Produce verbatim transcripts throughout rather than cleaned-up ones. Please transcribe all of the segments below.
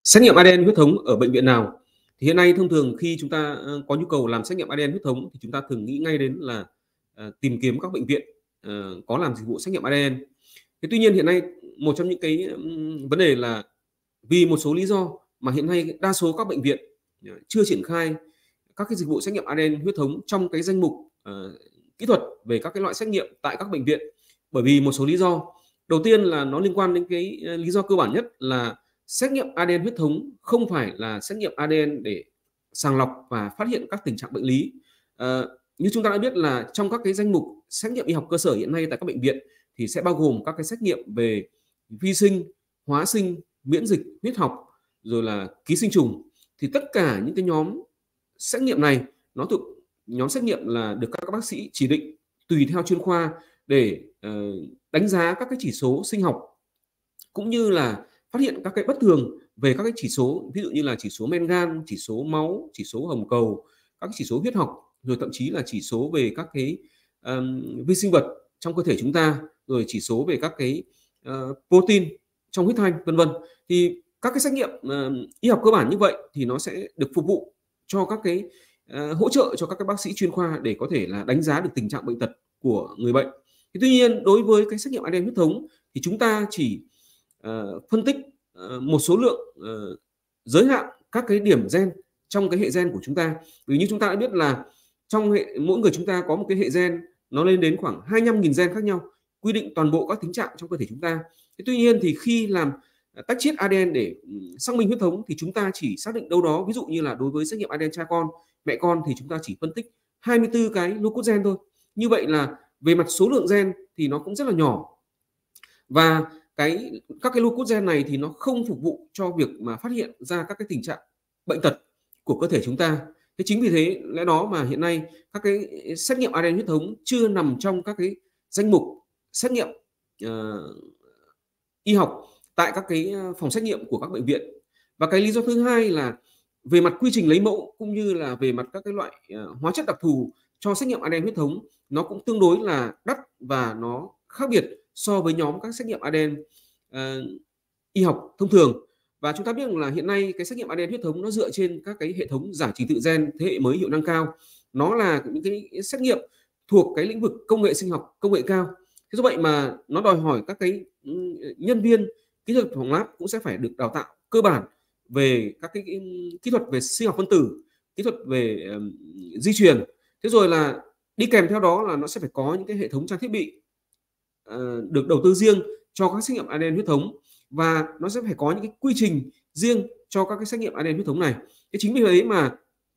Xét nghiệm a đê en huyết thống ở bệnh viện nào? Thì hiện nay thông thường khi chúng ta, ơ, có nhu cầu làm xét nghiệm a đê en huyết thống thì chúng ta thường nghĩ ngay đến là, ờ, tìm kiếm các bệnh viện, ờ, có làm dịch vụ xét nghiệm a đê en. Thế tuy nhiên hiện nay một trong những cái, ưm, vấn đề là vì một số lý do mà hiện nay đa số các bệnh viện, ờ, chưa triển khai các cái dịch vụ xét nghiệm a đê en huyết thống trong cái danh mục, ờ, kỹ thuật về các cái loại xét nghiệm tại các bệnh viện. Bởi vì một số lý do. Đầu tiên là nó liên quan đến cái, ơ, lý do cơ bản nhất là xét nghiệm a đê en huyết thống không phải là xét nghiệm a đê en để sàng lọc và phát hiện các tình trạng bệnh lý. Ờ, như chúng ta đã biết là trong các cái danh mục xét nghiệm y học cơ sở hiện nay tại các bệnh viện thì sẽ bao gồm các cái xét nghiệm về vi sinh, hóa sinh, miễn dịch, huyết học, rồi là ký sinh trùng. Thì tất cả những cái nhóm xét nghiệm này nó thuộc nhóm xét nghiệm là được các bác sĩ chỉ định tùy theo chuyên khoa để, ờ, đánh giá các cái chỉ số sinh học, cũng như là phát hiện các cái bất thường về các cái chỉ số, ví dụ như là chỉ số men gan, chỉ số máu, chỉ số hồng cầu, các cái chỉ số huyết học, rồi thậm chí là chỉ số về các cái, ờm, vi sinh vật trong cơ thể chúng ta, rồi chỉ số về các cái, ờ, protein trong huyết thanh, vân vân. Thì các cái xét nghiệm, ờ, y học cơ bản như vậy thì nó sẽ được phục vụ cho các cái, ờ, hỗ trợ cho các cái bác sĩ chuyên khoa để có thể là đánh giá được tình trạng bệnh tật của người bệnh. Thế tuy nhiên đối với cái xét nghiệm a đê en huyết thống thì chúng ta chỉ, ờ, phân tích, ờ, một số lượng, ờ, giới hạn các cái điểm gen trong cái hệ gen của chúng ta. Vì như chúng ta đã biết là trong hệ mỗi người chúng ta có một cái hệ gen nó lên đến khoảng hai mươi lăm nghìn gen khác nhau, quy định toàn bộ các tính trạng trong cơ thể chúng ta. Thế tuy nhiên thì khi làm, à, tách chiết a đê en để, ừm, xác minh huyết thống thì chúng ta chỉ xác định đâu đó, ví dụ như là đối với xét nghiệm a đê en cha con, mẹ con thì chúng ta chỉ phân tích hai mươi tư cái lô cốt gen thôi. Như vậy là về mặt số lượng gen thì nó cũng rất là nhỏ. Và cái các cái lô cốt gen này thì nó không phục vụ cho việc mà phát hiện ra các cái tình trạng bệnh tật của cơ thể chúng ta. Thế chính vì thế lẽ đó mà hiện nay các cái xét nghiệm a đê en huyết thống chưa nằm trong các cái danh mục xét nghiệm, ờ, y học tại các cái, ơ, phòng xét nghiệm của các bệnh viện. Và cái lý do thứ hai là về mặt quy trình lấy mẫu cũng như là về mặt các cái loại, ờ, hóa chất đặc thù cho xét nghiệm a đê en huyết thống nó cũng tương đối là đắt và nó khác biệt so với nhóm các xét nghiệm a đê en, ờ, y học thông thường. Và chúng ta biết rằng là hiện nay cái xét nghiệm a đê en huyết thống nó dựa trên các cái hệ thống giải trình tự gen thế hệ mới hiệu năng cao. Nó là những cái xét nghiệm thuộc cái lĩnh vực công nghệ sinh học, công nghệ cao. Thế do vậy mà nó đòi hỏi các cái, ừm, nhân viên kỹ thuật phòng lab cũng sẽ phải được đào tạo cơ bản về các cái, cái kỹ thuật về sinh học phân tử, kỹ thuật về, ờm, di truyền. Thế rồi là đi kèm theo đó là nó sẽ phải có những cái hệ thống trang thiết bị, ờ, được đầu tư riêng cho các xét nghiệm a đê en huyết thống và nó sẽ phải có những cái quy trình riêng cho các cái xét nghiệm a đê en huyết thống này. Thế chính vì thế mà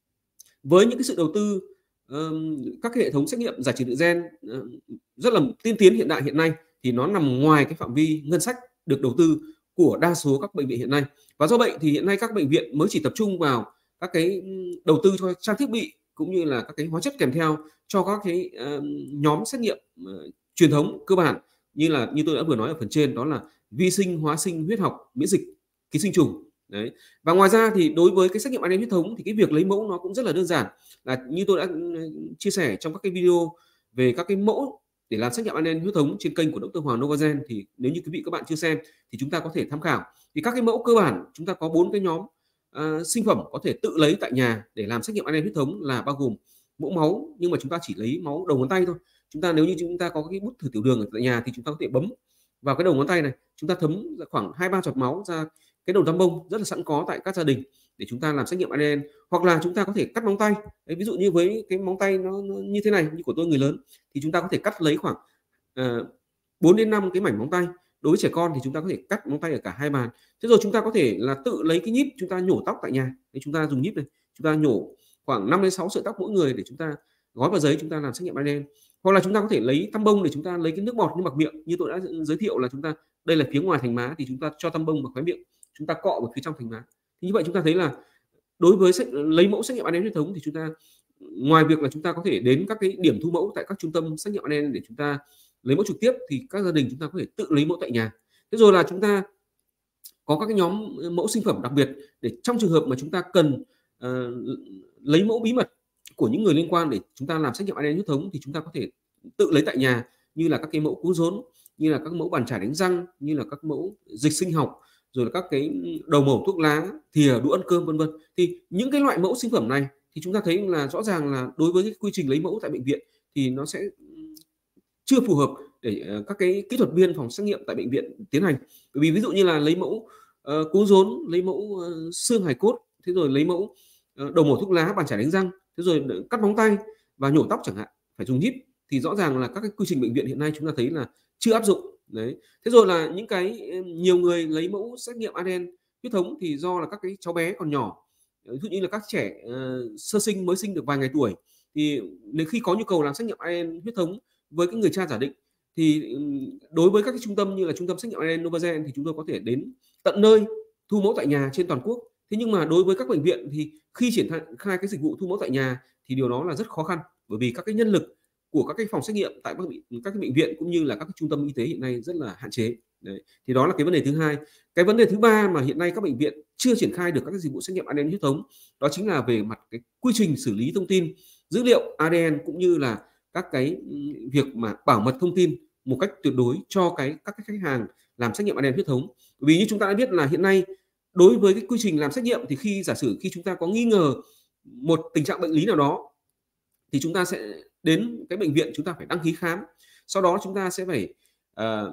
với những cái sự đầu tư, ờm, các cái hệ thống xét nghiệm giải trình tự gen, ờ, rất là tiên tiến hiện đại hiện nay thì nó nằm ngoài cái phạm vi ngân sách được đầu tư của đa số các bệnh viện hiện nay. Và do vậy thì hiện nay các bệnh viện mới chỉ tập trung vào các cái, ưm, đầu tư cho trang thiết bị cũng như là các cái hóa chất kèm theo cho các cái, ờ, nhóm xét nghiệm, ờ, truyền thống cơ bản như là như tôi đã vừa nói ở phần trên đó là vi sinh, hóa sinh, huyết học, miễn dịch, ký sinh trùng. Đấy. Và ngoài ra thì đối với cái xét nghiệm a đê en huyết thống thì cái việc lấy mẫu nó cũng rất là đơn giản. Là như tôi đã, ưm, chia sẻ trong các cái video về các cái mẫu để làm xét nghiệm a đê en huyết thống trên kênh của Doctor Hoàng Novagen thì nếu như quý vị các bạn chưa xem thì chúng ta có thể tham khảo. Thì các cái mẫu cơ bản chúng ta có bốn cái nhóm, ờ, sinh phẩm có thể tự lấy tại nhà để làm xét nghiệm a đê en huyết thống là bao gồm mẫu máu, nhưng mà chúng ta chỉ lấy máu đầu ngón tay thôi. Chúng ta nếu như chúng ta có cái bút thử tiểu đường ở tại nhà thì chúng ta có thể bấm vào cái đầu ngón tay này, chúng ta thấm ra khoảng hai ba giọt máu ra cái đầu tăm bông rất là sẵn có tại các gia đình để chúng ta làm xét nghiệm a đê en. Hoặc là chúng ta có thể cắt móng tay. Đấy, ví dụ như với cái móng tay nó nó như thế này, như của tôi người lớn thì chúng ta có thể cắt lấy khoảng, ờ, bốn đến năm cái mảnh móng tay. Đối với trẻ con thì chúng ta có thể cắt móng tay ở cả hai bàn. Thế rồi chúng ta có thể là tự lấy cái nhíp chúng ta nhổ tóc tại nhà. Đấy, chúng ta dùng nhíp này, chúng ta nhổ khoảng năm đến sáu sợi tóc mỗi người để chúng ta gói vào giấy chúng ta làm xét nghiệm a đê en. Hoặc là chúng ta có thể lấy tăm bông để chúng ta lấy cái nước bọt niêm mạc miệng như tôi đã giới thiệu là chúng ta đây là phía ngoài thành má thì chúng ta cho tăm bông vào khóe miệng, chúng ta cọ vào phía trong thành má. Thì như vậy chúng ta thấy là đối với xét lấy mẫu xét nghiệm a đê en huyết thống thì chúng ta ngoài việc là chúng ta có thể đến các cái điểm thu mẫu tại các trung tâm xét nghiệm a đê en để chúng ta lấy mẫu trực tiếp thì các gia đình chúng ta có thể tự lấy mẫu tại nhà. Thế rồi là chúng ta có các cái nhóm mẫu sinh phẩm đặc biệt để trong trường hợp mà chúng ta cần, ờ, lấy mẫu bí mật của những người liên quan để chúng ta làm xét nghiệm a đê en huyết thống thì chúng ta có thể tự lấy tại nhà như là các cái mẫu cú rốn, như là các mẫu bàn chải đánh răng, như là các mẫu dịch sinh học, rồi là các cái đầu mẩu thuốc lá, thìa, đũa ăn cơm, vân vân. Thì những cái loại mẫu sinh phẩm này thì chúng ta thấy là rõ ràng là đối với cái quy trình lấy mẫu tại bệnh viện thì nó sẽ chưa phù hợp để ờ, các cái kỹ thuật viên phòng xét nghiệm tại bệnh viện tiến hành. Bởi vì ví dụ như là lấy mẫu ờ, cuống rốn, lấy mẫu ờ, xương hài cốt, thế rồi lấy mẫu ờ, đầu mẩu thuốc lá, bàn chải đánh răng, thế rồi cắt móng tay và nhổ tóc chẳng hạn, phải dùng nhíp, thì rõ ràng là các cái quy trình bệnh viện hiện nay chúng ta thấy là chưa áp dụng. Đấy. Thế rồi là những cái nhiều người lấy mẫu xét nghiệm a đê en huyết thống thì do là các cái cháu bé còn nhỏ, ví dụ như là các trẻ ờ, sơ sinh mới sinh được vài ngày tuổi, thì nếu khi có nhu cầu làm xét nghiệm a đê en huyết thống với cái người cha giả định thì đối với các cái trung tâm như là trung tâm xét nghiệm a đê en Novagen thì chúng tôi có thể đến tận nơi thu mẫu tại nhà trên toàn quốc. Thế nhưng mà đối với các bệnh viện thì khi triển khai khai cái dịch vụ thu mẫu tại nhà thì điều đó là rất khó khăn, bởi vì các cái nhân lực của các cái phòng xét nghiệm tại các bệnh các cái bệnh viện cũng như là các cái trung tâm y tế hiện nay rất là hạn chế. Đấy. Thì đó là cái vấn đề thứ hai. Cái vấn đề thứ ba mà hiện nay các bệnh viện chưa triển khai được các cái dịch vụ xét nghiệm a đê en huyết thống, đó chính là về mặt cái quy trình xử lý thông tin dữ liệu a đê en cũng như là các cái việc mà bảo mật thông tin một cách tuyệt đối cho cái các cái khách hàng làm xét nghiệm a đê en huyết thống. Vì như chúng ta đã biết là hiện nay đối với cái quy trình làm xét nghiệm thì khi giả sử khi chúng ta có nghi ngờ một tình trạng bệnh lý nào đó thì chúng ta sẽ đến cái bệnh viện, chúng ta phải đăng ký khám. Sau đó chúng ta sẽ phải uh,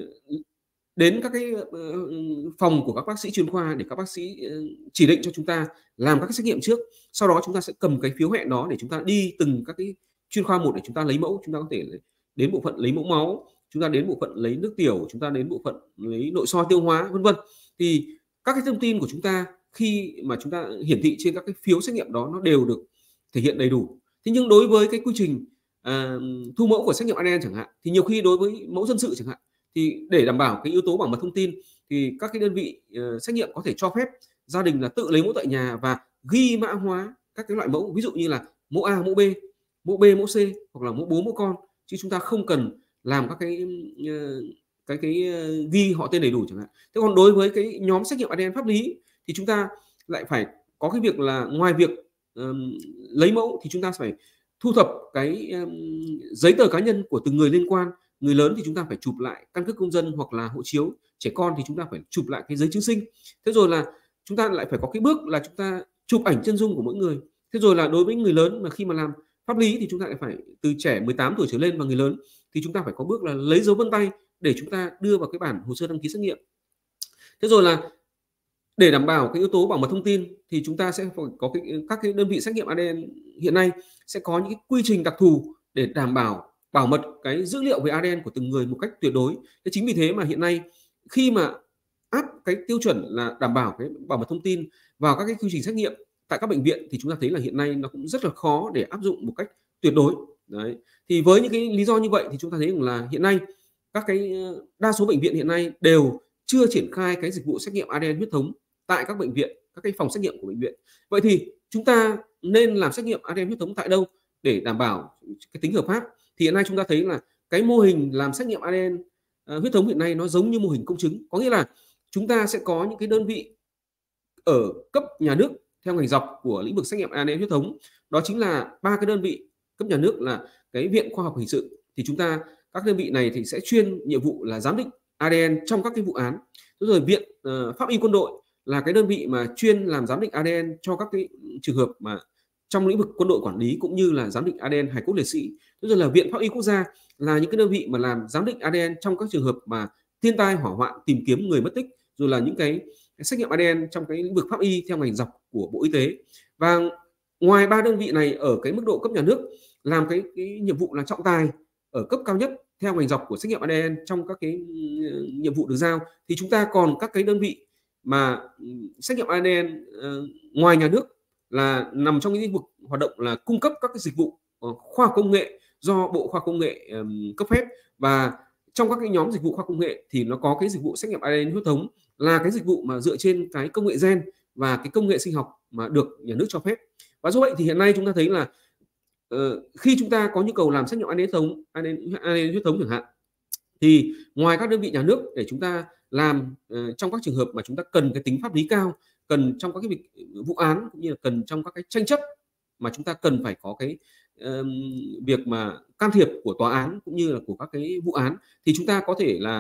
đến các cái uh, phòng của các bác sĩ chuyên khoa để các bác sĩ uh, chỉ định cho chúng ta làm các cái xét nghiệm trước. Sau đó chúng ta sẽ cầm cái phiếu hẹn đó để chúng ta đi từng các cái chuyên khoa một để chúng ta lấy mẫu. Chúng ta có thể đến bộ phận lấy mẫu máu, chúng ta đến bộ phận lấy nước tiểu, chúng ta đến bộ phận lấy nội soi tiêu hóa, vân vân. Thì các cái thông tin của chúng ta khi mà chúng ta hiển thị trên các cái phiếu xét nghiệm đó nó đều được thể hiện đầy đủ. Thế nhưng đối với cái quy trình à, thu mẫu của xét nghiệm a đê en chẳng hạn, thì nhiều khi đối với mẫu dân sự chẳng hạn, thì để đảm bảo cái yếu tố bảo mật thông tin thì các cái đơn vị uh, xét nghiệm có thể cho phép gia đình là tự lấy mẫu tại nhà và ghi mã hóa các cái loại mẫu, ví dụ như là mẫu A, mẫu B, mẫu B, mẫu C hoặc là mẫu bố, mẫu con, chứ chúng ta không cần làm các cái uh, cái cái uh, ghi họ tên đầy đủ chẳng hạn. Thế còn đối với cái nhóm xét nghiệm a đê en pháp lý thì chúng ta lại phải có cái việc là ngoài việc um, lấy mẫu thì chúng ta phải thu thập cái um, giấy tờ cá nhân của từng người liên quan. Người lớn thì chúng ta phải chụp lại căn cước công dân hoặc là hộ chiếu, trẻ con thì chúng ta phải chụp lại cái giấy chứng sinh. Thế rồi là chúng ta lại phải có cái bước là chúng ta chụp ảnh chân dung của mỗi người. Thế rồi là đối với người lớn mà khi mà làm pháp lý thì chúng ta lại phải từ trẻ mười tám tuổi trở lên và người lớn thì chúng ta phải có bước là lấy dấu vân tay để chúng ta đưa vào cái bản hồ sơ đăng ký xét nghiệm. Thế rồi là để đảm bảo cái yếu tố bảo mật thông tin thì chúng ta sẽ phải có cái các cái đơn vị xét nghiệm a đê en hiện nay sẽ có những cái quy trình đặc thù để đảm bảo bảo mật cái dữ liệu về a đê en của từng người một cách tuyệt đối. Thế chính vì thế mà hiện nay khi mà áp cái tiêu chuẩn là đảm bảo cái bảo mật thông tin vào các cái quy trình xét nghiệm tại các bệnh viện thì chúng ta thấy là hiện nay nó cũng rất là khó để áp dụng một cách tuyệt đối. Đấy. Thì với những cái lý do như vậy thì chúng ta thấy rằng là hiện nay các cái đa số bệnh viện hiện nay đều chưa triển khai cái dịch vụ xét nghiệm a đê en huyết thống tại các bệnh viện, các cái phòng xét nghiệm của bệnh viện. Vậy thì chúng ta nên làm xét nghiệm a đê en huyết thống tại đâu để đảm bảo cái tính hợp pháp? Thì hiện nay chúng ta thấy là cái mô hình làm xét nghiệm a đê en uh, huyết thống hiện nay nó giống như mô hình công chứng, có nghĩa là chúng ta sẽ có những cái đơn vị ở cấp nhà nước theo ngành dọc của lĩnh vực xét nghiệm a đê en huyết thống, đó chính là ba cái đơn vị cấp nhà nước là cái Viện Khoa học Hình sự, thì chúng ta các đơn vị này thì sẽ chuyên nhiệm vụ là giám định a đê en trong các cái vụ án. Rồi Viện uh, Pháp y Quân đội là cái đơn vị mà chuyên làm giám định a đê en cho các cái trường hợp mà trong lĩnh vực quân đội quản lý cũng như là giám định a đê en hài cốt liệt sĩ. Thế rồi là Viện Pháp y Quốc gia là những cái đơn vị mà làm giám định a đê en trong các trường hợp mà thiên tai, hỏa hoạn, tìm kiếm người mất tích, rồi là những cái xét nghiệm a đê en trong cái lĩnh vực pháp y theo ngành dọc của Bộ Y tế. Và ngoài ba đơn vị này ở cái mức độ cấp nhà nước làm cái, cái nhiệm vụ là trọng tài ở cấp cao nhất theo ngành dọc của xét nghiệm a đê en trong các cái nhiệm vụ được giao, thì chúng ta còn các cái đơn vị mà xét nghiệm a đê en uh, ngoài nhà nước là nằm trong cái lĩnh vực hoạt động là cung cấp các cái dịch vụ uh, khoa học công nghệ do Bộ Khoa học Công nghệ um, cấp phép. Và trong các cái nhóm dịch vụ khoa học công nghệ thì nó có cái dịch vụ xét nghiệm a đê en huyết thống là cái dịch vụ mà dựa trên cái công nghệ gen và cái công nghệ sinh học mà được nhà nước cho phép. Và do vậy thì hiện nay chúng ta thấy là uh, khi chúng ta có nhu cầu làm xét nghiệm a đê en huyết thống, a đê en huyết thống chẳng hạn, thì ngoài các đơn vị nhà nước để chúng ta làm uh, trong các trường hợp mà chúng ta cần cái tính pháp lý cao, cần trong các cái việc vụ án cũng như là cần trong các cái tranh chấp mà chúng ta cần phải có cái uh, việc mà can thiệp của tòa án cũng như là của các cái vụ án, thì chúng ta có thể là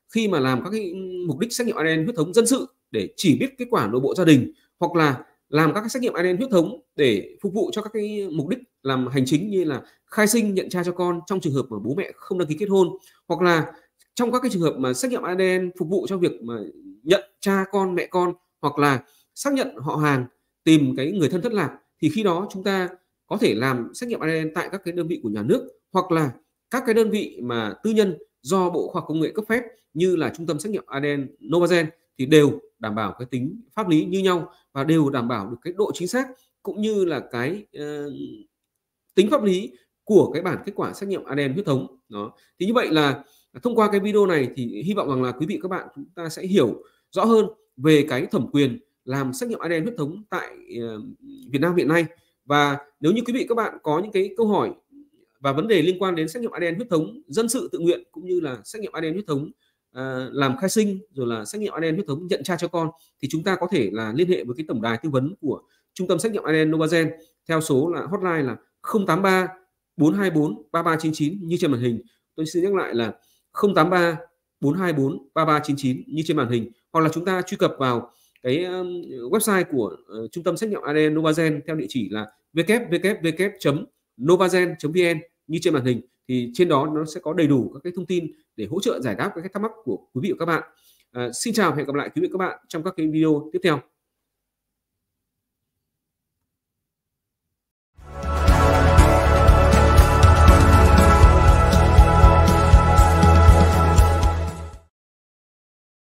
khi mà làm các cái mục đích xét nghiệm a đê en huyết thống dân sự để chỉ biết kết quả nội bộ gia đình, hoặc là làm các cái xét nghiệm a đê en huyết thống để phục vụ cho các cái mục đích làm hành chính như là khai sinh, nhận cha cho con trong trường hợp mà bố mẹ không đăng ký kết hôn, hoặc là trong các cái trường hợp mà xét nghiệm a đê en phục vụ cho việc mà nhận cha con, mẹ con, hoặc là xác nhận họ hàng, tìm cái người thân thất lạc, thì khi đó chúng ta có thể làm xét nghiệm a đê en tại các cái đơn vị của nhà nước, hoặc là các cái đơn vị mà tư nhân do Bộ Khoa học Công nghệ cấp phép như là trung tâm xét nghiệm a đê en Novagen, thì đều đảm bảo cái tính pháp lý như nhau và đều đảm bảo được cái độ chính xác cũng như là cái uh, tính pháp lý của cái bản kết quả xét nghiệm a đê en huyết thống đó. Thì như vậy là thông qua cái video này thì hy vọng rằng là quý vị các bạn chúng ta sẽ hiểu rõ hơn về cái thẩm quyền làm xét nghiệm a đê en huyết thống tại uh, Việt Nam hiện nay. Và nếu như quý vị các bạn có những cái câu hỏi và vấn đề liên quan đến xét nghiệm a đê en huyết thống dân sự tự nguyện cũng như là xét nghiệm a đê en huyết thống uh, làm khai sinh, rồi là xét nghiệm a đê en huyết thống nhận cha cho con, thì chúng ta có thể là liên hệ với cái tổng đài tư vấn của trung tâm xét nghiệm a đê en Novagen theo số là hotline là không tám ba bốn hai bốn ba ba chín chín như trên màn hình. Tôi xin nhắc lại là không tám ba bốn hai bốn ba ba chín chín như trên màn hình, hoặc là chúng ta truy cập vào cái um, website của uh, trung tâm xét nghiệm a đê en Novagen theo địa chỉ là w w w chấm novagen chấm v n như trên màn hình. Thì trên đó nó sẽ có đầy đủ các cái thông tin để hỗ trợ giải đáp các cái thắc mắc của quý vị và các bạn. À, xin chào và hẹn gặp lại quý vị và các bạn trong các cái video tiếp theo.